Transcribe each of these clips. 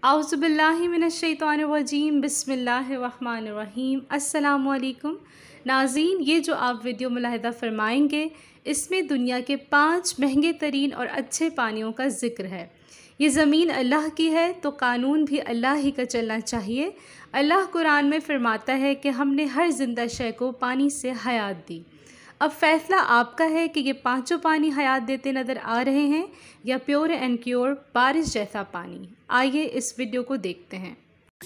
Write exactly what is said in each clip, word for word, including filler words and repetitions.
आउज़ुबिल्लाहि मिनश्शैतानिर्रजीम बिस्मिल्लाहिर्रहमानिर्रहीम। अस्सलामुअलैकुम नाज़रीन, ये जो आप वीडियो मुलाहिदा फ़रमाएंगे इसमें दुनिया के पाँच महंगे तरीन और अच्छे पानियों का ज़िक्र है। ये ज़मीन अल्लाह की है तो कानून भी अल्लाह ही का चलना चाहिए। अल्लाह कुरान में फ़रमाता है कि हमने हर ज़िंदा शय को पानी से हयात दी। अब फ़ैसला आपका है कि ये पांचों पानी हयात देते नज़र आ रहे हैं या प्योर एंड क्योर बारिश जैसा पानी। आइए इस वीडियो को देखते हैं।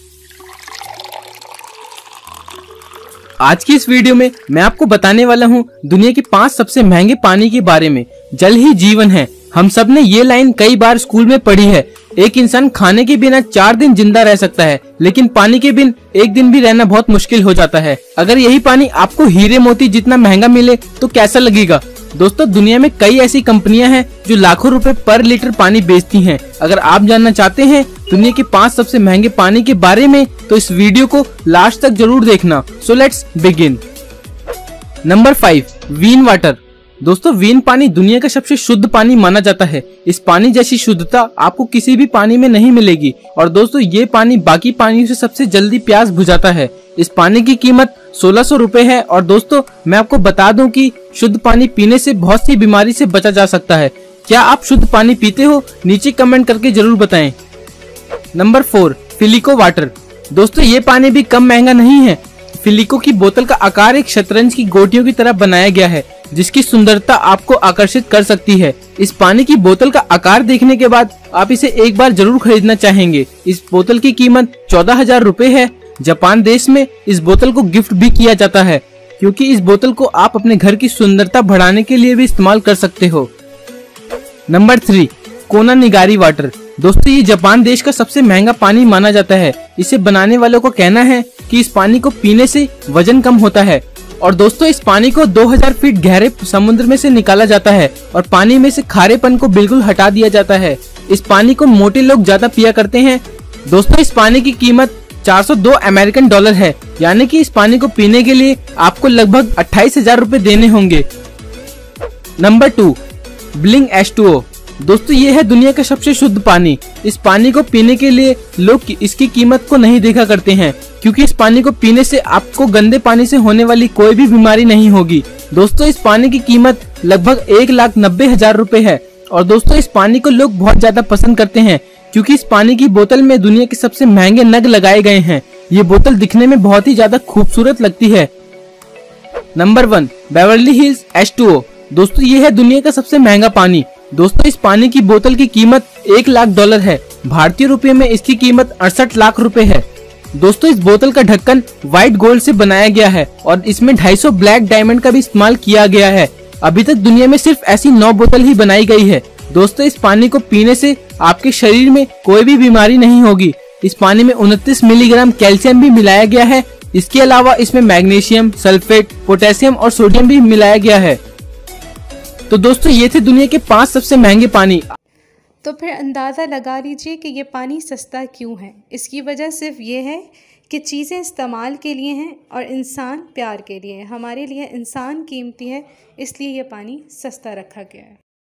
आज की इस वीडियो में मैं आपको बताने वाला हूँ दुनिया के पांच सबसे महंगे पानी के बारे में। जल ही जीवन है, हम सब ने ये लाइन कई बार स्कूल में पढ़ी है। एक इंसान खाने के बिना चार दिन जिंदा रह सकता है, लेकिन पानी के बिन एक दिन भी रहना बहुत मुश्किल हो जाता है। अगर यही पानी आपको हीरे मोती जितना महंगा मिले तो कैसा लगेगा। दोस्तों, दुनिया में कई ऐसी कंपनियां हैं जो लाखों रुपए पर लीटर पानी बेचती हैं। अगर आप जानना चाहते हैं दुनिया के पांच सबसे महंगे पानी के बारे में तो इस वीडियो को लास्ट तक जरूर देखना। So let's begin. Number five, Veen water. दोस्तों, वीन पानी दुनिया का सबसे शुद्ध पानी माना जाता है। इस पानी जैसी शुद्धता आपको किसी भी पानी में नहीं मिलेगी। और दोस्तों, ये पानी बाकी पानियों से सबसे जल्दी प्यास बुझाता है। इस पानी की कीमत सोलह सौ रुपए है। और दोस्तों, मैं आपको बता दूं कि शुद्ध पानी पीने से बहुत सी बीमारी से बचा जा सकता है। क्या आप शुद्ध पानी पीते हो? नीचे कमेंट करके जरूर बताएं। Number four, Filico water. दोस्तों, ये पानी भी कम महंगा नहीं है। फिलिको की बोतल का आकार एक शतरंज की गोटियों की तरह बनाया गया है, जिसकी सुंदरता आपको आकर्षित कर सकती है। इस पानी की बोतल का आकार देखने के बाद आप इसे एक बार जरूर खरीदना चाहेंगे। इस बोतल की कीमत चौदह हजार रूपए है। जापान देश में इस बोतल को गिफ्ट भी किया जाता है, क्योंकि इस बोतल को आप अपने घर की सुंदरता बढ़ाने के लिए भी इस्तेमाल कर सकते हो। नंबर थ्री, कोना निगारी वाटर। दोस्तों, ये जापान देश का सबसे महंगा पानी माना जाता है। इसे बनाने वालों का कहना है कि इस पानी को पीने से वजन कम होता है। और दोस्तों, इस पानी को दो हज़ार फीट गहरे समुद्र में से निकाला जाता है और पानी में से खारेपन को बिल्कुल हटा दिया जाता है। इस पानी को मोटे लोग ज्यादा पिया करते हैं। दोस्तों, इस पानी की कीमत चार सौ दो अमेरिकन डॉलर है, यानी कि इस पानी को पीने के लिए आपको लगभग अट्ठाईस हजार रूपए देने होंगे। Number two, Bling H two O. दोस्तों, ये है दुनिया का सबसे शुद्ध पानी। इस पानी को पीने के लिए लोग इसकी कीमत को नहीं देखा करते हैं, क्योंकि इस पानी को पीने से आपको गंदे पानी से होने वाली कोई भी बीमारी नहीं होगी। दोस्तों, इस पानी की कीमत लगभग एक लाख नब्बे हजार रूपए है। और दोस्तों, इस पानी को लोग बहुत ज्यादा पसंद करते हैं, क्योंकि इस पानी की बोतल में दुनिया के सबसे महंगे नग लगाए गए हैं। ये बोतल दिखने में बहुत ही ज्यादा खूबसूरत लगती है। Number one, Beverly Hills H two O. दोस्तों, ये है दुनिया का सबसे महंगा पानी। दोस्तों, इस पानी की बोतल की कीमत एक लाख डॉलर है। भारतीय रुपए में इसकी कीमत अड़सठ लाख रुपए है। दोस्तों, इस बोतल का ढक्कन व्हाइट गोल्ड से बनाया गया है और इसमें ढाई सौ ब्लैक डायमंड का भी इस्तेमाल किया गया है। अभी तक दुनिया में सिर्फ ऐसी नौ बोतल ही बनाई गई है। दोस्तों, इस पानी को पीने से आपके शरीर में कोई भी बीमारी नहीं होगी। इस पानी में उनतीस मिलीग्राम कैल्शियम भी मिलाया गया है। इसके अलावा इसमें मैग्नीशियम, सल्फेट, पोटेशियम और सोडियम भी मिलाया गया है। तो दोस्तों, ये थे दुनिया के पांच सबसे महंगे पानी। तो फिर अंदाज़ा लगा लीजिए कि ये पानी सस्ता क्यों है। इसकी वजह सिर्फ ये है कि चीज़ें इस्तेमाल के लिए हैं और इंसान प्यार के लिए है। हमारे लिए इंसान कीमती है, इसलिए ये पानी सस्ता रखा गया है।